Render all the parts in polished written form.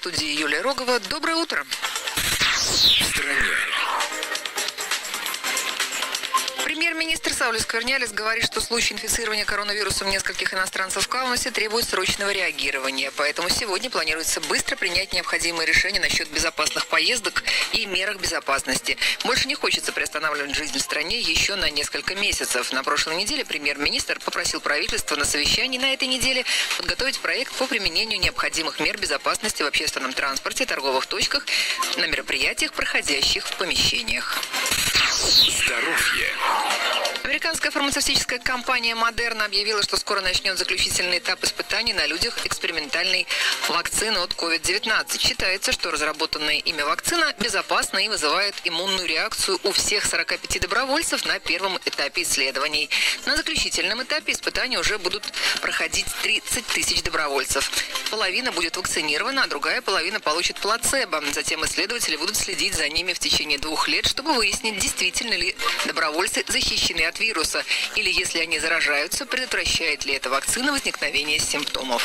студии Юлия Рогова. Доброе утро. В стране. Премьер-министр Саулис Сквернялис говорит, что случай инфицирования коронавирусом нескольких иностранцев в Каунасе требует срочного реагирования. Поэтому сегодня планируется быстро принять необходимые решения насчет безопасных поездок и мерах безопасности. Больше не хочется приостанавливать жизнь в стране еще на несколько месяцев. На прошлой неделе премьер-министр попросил правительство на совещании на этой неделе подготовить проект по применению необходимых мер безопасности в общественном транспорте, торговых точках, на мероприятиях, проходящих в помещениях. Здоровье. Американская фармацевтическая компания Moderna объявила, что скоро начнет заключительный этап испытаний на людях экспериментальной вакцины от COVID-19. Считается, что разработанная ими вакцина безопасна и вызывает иммунную реакцию у всех 45 добровольцев на первом этапе исследований. На заключительном этапе испытаний уже будут проходить 30 тысяч добровольцев. Половина будет вакцинирована, а другая половина получит плацебо. Затем исследователи будут следить за ними в течение 2 лет, чтобы выяснить, действительно ли добровольцы защищены от вируса, или если они заражаются, предотвращает ли эта вакцина возникновение симптомов.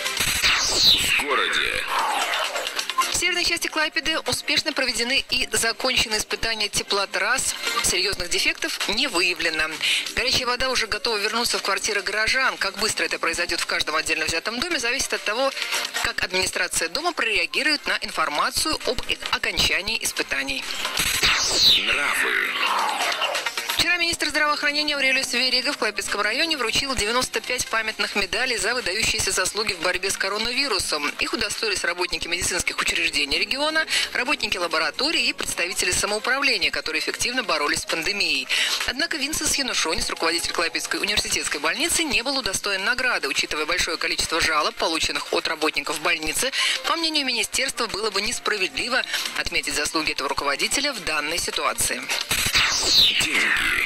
В городе. В северной части Клайпеды успешно проведены и закончены испытания теплотрасс. Серьезных дефектов не выявлено. Горячая вода уже готова вернуться в квартиры горожан. Как быстро это произойдет в каждом отдельно взятом доме, зависит от того, как администрация дома прореагирует на информацию об окончании испытаний. Нравы. Вчера министр здравоохранения Аурелиус Верига в Клайпедском районе вручил 95 памятных медалей за выдающиеся заслуги в борьбе с коронавирусом. Их удостоились работники медицинских учреждений региона, работники лабораторий и представители самоуправления, которые эффективно боролись с пандемией. Однако Винсенс Янушонис, руководитель Клайпедской университетской больницы, не был удостоен награды. Учитывая большое количество жалоб, полученных от работников больницы, по мнению министерства, было бы несправедливо отметить заслуги этого руководителя в данной ситуации. Деньги.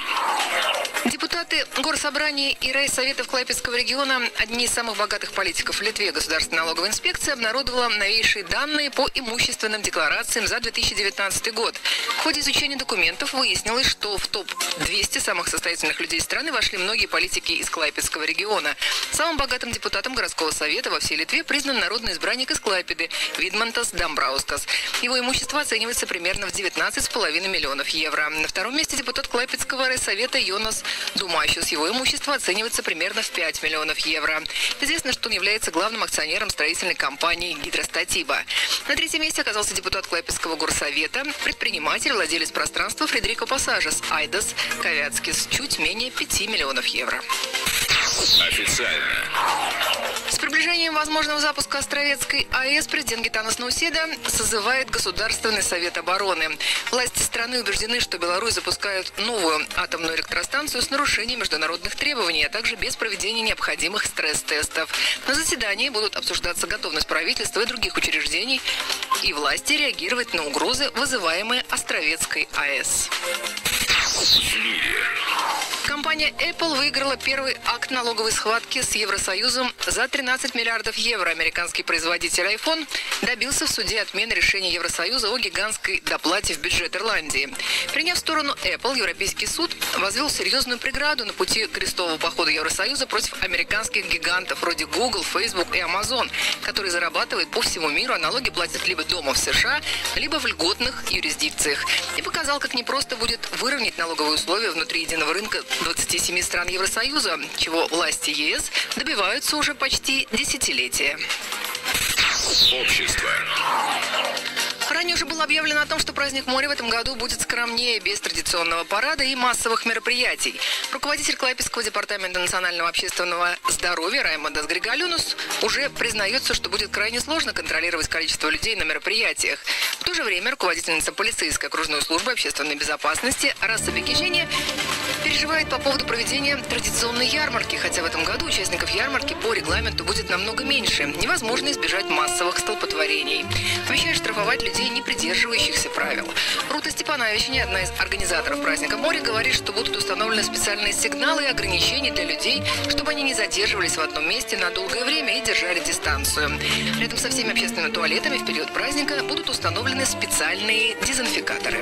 Депутаты Горсобрания и райсоветов Клайпедского региона, одни из самых богатых политиков в Литве, Государственная налоговая инспекция обнародовала новейшие данные по имущественным декларациям за 2019 год. В ходе изучения документов выяснилось, что в топ-200 самых состоятельных людей страны вошли многие политики из Клайпедского региона. Самым богатым депутатом городского совета во всей Литве признан народный избранник из Клайпеды Видмантас Дамбраускас. Его имущество оценивается примерно в 19,5 миллионов евро. На втором месте депутат Клайпедского райсовета Йонас Думащус. Его имущество оценивается примерно в 5 миллионов евро. Известно, что он является главным акционером строительной компании «Гидростатиба». На третьем месте оказался депутат Клайпедского горсовета, предприниматель, владелец пространства Фредерико Пассажес Айдас Ковяцкис, чуть менее 5 миллионов евро. Официально. С приближением возможного запуска Островецкой АЭС президент Гитанас Науседа созывает Государственный совет обороны. Власти страны убеждены, что Беларусь запускает новую атомную электростанцию с нарушением международных требований, а также без проведения необходимых стресс-тестов. На заседании будут обсуждаться готовность правительства и других учреждений и власти реагировать на угрозы, вызываемые Островецкой АЭС. Компания Apple выиграла первый акт налоговой схватки с Евросоюзом за 13 миллиардов евро. Американский производитель iPhone добился в суде отмены решения Евросоюза о гигантской доплате в бюджет Ирландии. Приняв сторону Apple, Европейский суд возвел серьезную преграду на пути крестового похода Евросоюза против американских гигантов вроде Google, Facebook и Amazon, которые зарабатывают по всему миру, а налоги платят либо дома в США, либо в льготных юрисдикциях. И показал, как непросто будет выровнять налоговые условия внутри единого рынка 27 стран Евросоюза, чего власти ЕС добиваются уже почти десятилетия. Общество. Ранее уже было объявлено о том, что праздник моря в этом году будет скромнее, без традиционного парада и массовых мероприятий. Руководитель Клайпедского департамента национального общественного здоровья Раймондас Григалюнус уже признается, что будет крайне сложно контролировать количество людей на мероприятиях. В то же время руководительница полицейской окружной службы общественной безопасности Раса Бекижения переживает по поводу проведения традиционной ярмарки, хотя в этом году участников ярмарки по регламенту будет намного меньше. Невозможно избежать массовых столпотворений. Обещают штрафовать людей, не придерживающихся правил. Рута Степановичня, одна из организаторов праздника моря, говорит, что будут установлены специальные сигналы и ограничения для людей, чтобы они не задерживались в одном месте на долгое время и держали дистанцию. Рядом со всеми общественными туалетами в период праздника будут установлены специальные дезинфикаторы.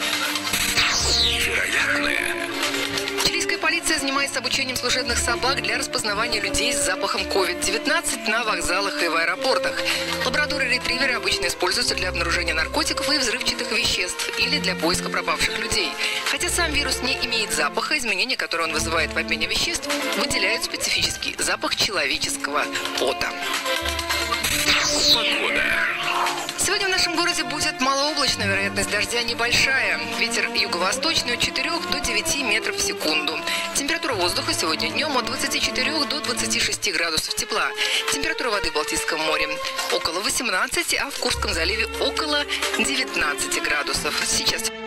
Невероятное. Полиция занимается обучением служебных собак для распознавания людей с запахом COVID-19 на вокзалах и в аэропортах. Лаборатории ретривера обычно обычно используется для обнаружения наркотиков и взрывчатых веществ или для поиска пропавших людей. Хотя сам вирус не имеет запаха, изменения, которые он вызывает в обмене веществ, выделяют специфический запах человеческого пота. Погода. Сегодня в нашем городе будет малооблачно, вероятность дождя небольшая. Ветер юго-восточный от 4 до 9 метров в секунду. Температура воздуха сегодня днем от 24 до 26 градусов тепла. Температура воды в Балтийском море около 18, а в Курском заливе около 19 градусов. Сейчас